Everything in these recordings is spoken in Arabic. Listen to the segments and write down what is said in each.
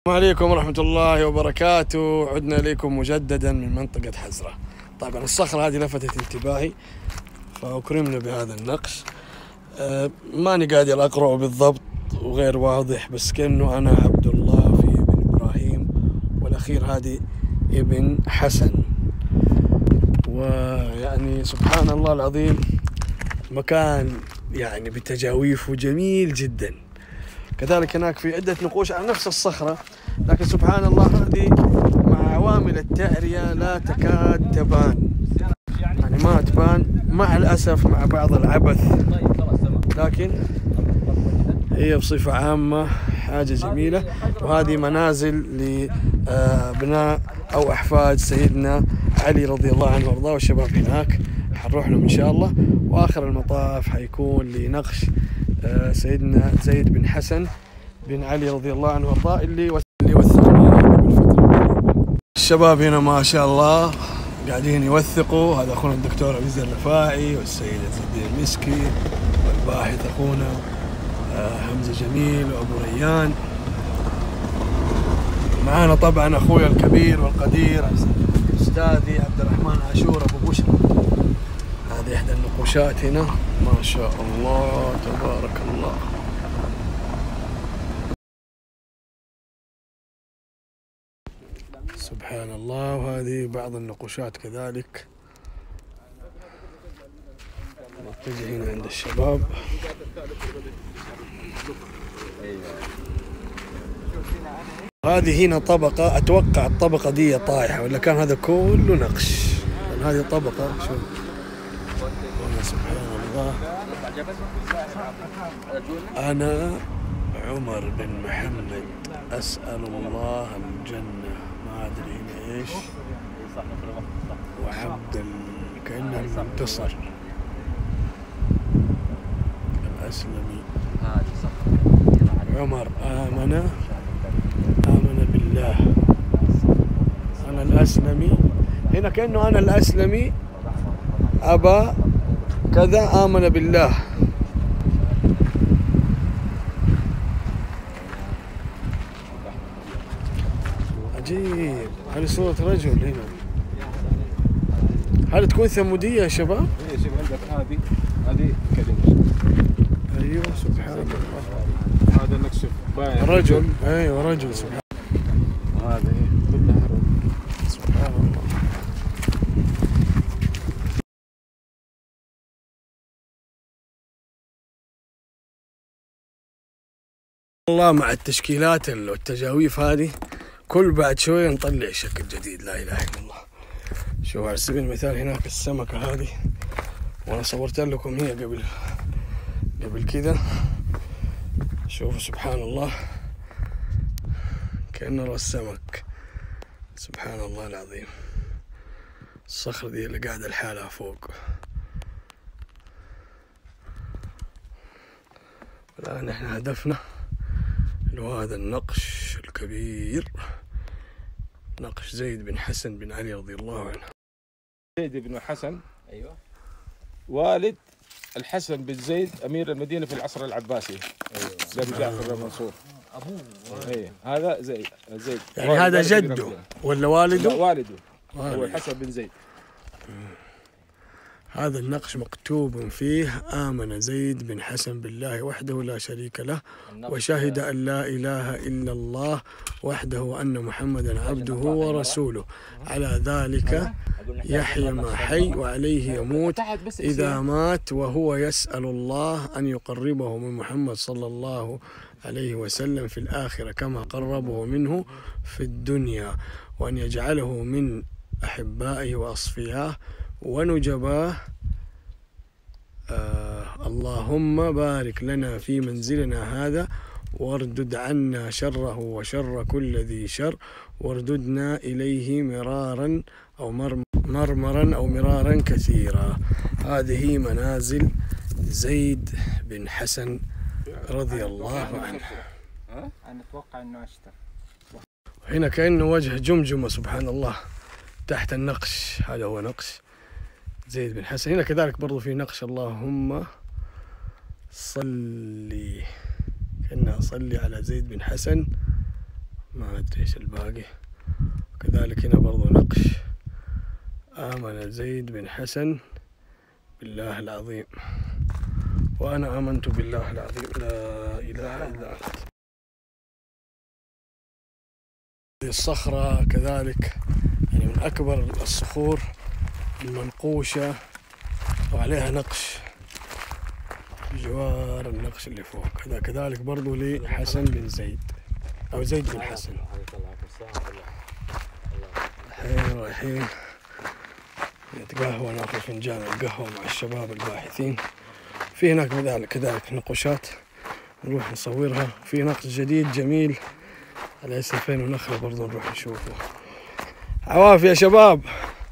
عليكم ورحمة الله وبركاته. عدنا إليكم مجددا من منطقة حزرة. طبعا الصخرة هذه لفتت انتباهي فأكرمنا بهذا النقش. ماني قادر أقرأه بالضبط وغير واضح، بس كأنه أنا عبد الله في ابن إبراهيم، والأخير هذه ابن حسن. ويعني سبحان الله العظيم، مكان يعني بتجاويفه جميل جدا. كذلك هناك في عدة نقوش على نفس الصخرة، لكن سبحان الله هذه مع عوامل التأرية لا تكاد تبان، يعني ما تبان مع الأسف، مع بعض العبث، لكن هي بصفة عامة حاجة جميلة. وهذه منازل لأبناء أو أحفاد سيدنا علي رضي الله عنه وارضاه، والشباب هناك حنروح لهم إن شاء الله. وآخر المطاف حيكون لنقش سيدنا زيد بن حسن بن علي رضي الله عنه وارضاه اللي وثقنا قبل فترة. الشباب هنا ما شاء الله قاعدين يوثقوا. هذا أخونا الدكتور عزيز الرفاعي، والسيد عز الدين المسكي، والباحث أخونا حمزة جميل، وأبو ريان. معانا طبعا أخويا الكبير والقدير أستاذي عبد الرحمن عاشور أبو بشرى. هذه إحدى النقوشات هنا، ما شاء الله تبارك الله. سبحان الله. وهذه بعض النقوشات كذلك نتجه هنا عند الشباب. هذه هنا طبقة، أتوقع الطبقة دي طايحة، ولا كان هذا كله نقش؟ هذه طبقة شوف. سبحان الله. أنا عمر بن محمد أسأل الله الجنة، ما أدري هنا إيش، وعبد كأنه المنتصر الأسلمي. عمر آمن بالله. أنا الأسلمي هنا، كأنه أنا الأسلمي أبا كذا آمن بالله. عجيب. هذه صورة رجل هنا. هل تكون ثمودية يا شباب؟ ايه شوف عندك هذه كلمة. ايوه سبحان الله. هذا النقش باين رجل. ايوه رجل. سبحان الله. هذا ايه كلها رجل. سبحان الله. الله مع التشكيلات والتجاويف هذه، كل بعد شوية نطلع شكل جديد. لا إله إلا الله. شوف على سبيل المثال هناك السمكة هذه، وأنا صورت لكم هي قبل كذا. شوفوا سبحان الله، كأنه رأس سمك. سبحان الله العظيم. الصخرة دي اللي قاعدة لحالها فوق. الآن احنا هدفنا هذا النقش الكبير، نقش زيد بن حسن بن علي رضي الله عنه. زيد بن حسن، ايوه، والد الحسن بن زيد امير المدينه في العصر العباسي. ايوه، بن جعفر المنصور ابوه. ايه هذا زيد يعني هذا جده ولا والده؟ والده هو الحسن بن زيد. هذا النقش مكتوب فيه: آمن زيد بن حسن بالله وحده لا شريك له، وشهد أن لا إله إلا الله وحده وأن محمدا عبده ورسوله، على ذلك يحيى ما حي وعليه يموت، إذا مات وهو يسأل الله أن يقربه من محمد صلى الله عليه وسلم في الآخرة كما قربه منه في الدنيا، وأن يجعله من أحبائه وأصفيائه ونجباه. اللهم بارك لنا في منزلنا هذا، واردد عنا شره وشر كل ذي شر، وارددنا إليه مرارا أو مرمرا أو مرارا كثيرا. هذه منازل زيد بن حسن رضي الله عنه. أنا أتوقع أنه أشتر. هنا كأنه وجه جمجمة سبحان الله تحت النقش. هذا هو نقش زيد بن حسن. هنا كذلك برضو في نقش: اللهم صلي، كأنها صلي على زيد بن حسن ما أدري إيش الباقي. كذلك هنا برضو نقش: آمن زيد بن حسن بالله العظيم وأنا آمنت بالله العظيم لا إله إلا أنت. هذه الصخرة كذلك يعني من أكبر الصخور المنقوشة وعليها نقش بجوار النقش اللي فوق. هذا كذلك برضو لحسن بن زيد أو زيد بن حسن. الحين رايحين نتقهوى، ناخذ فنجان القهوة مع الشباب الباحثين. في هناك كذلك نقوشات نروح نصورها. في نقش جديد جميل على سيفين ونخلة برضو نروح نشوفه. عواف يا شباب.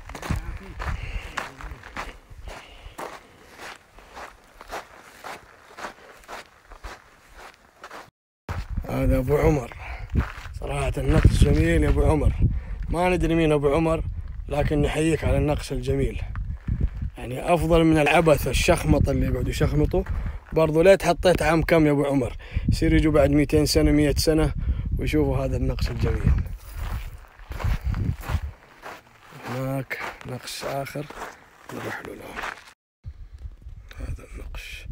هذا أبو عمر، صراحة النقش جميل يا أبو عمر. ما ندري مين أبو عمر، لكن نحييك على النقش الجميل، يعني أفضل من العبث الشخمطة اللي يقعدوا يشخمطوا. برضو ليت حطيت عام كم يا أبو عمر، يصير يجوا بعد 200 سنة 100 سنة ويشوفوا هذا النقش الجميل. هناك نقش آخر نروح له الآن. هذا النقش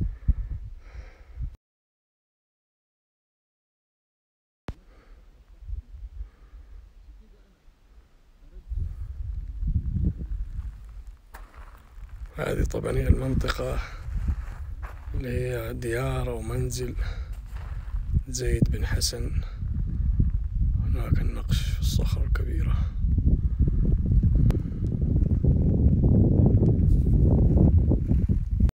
هذه طبعا هي المنطقة اللي هي ديار أو منزل زيد بن حسن. هناك النقش في الصخرة الكبيرة.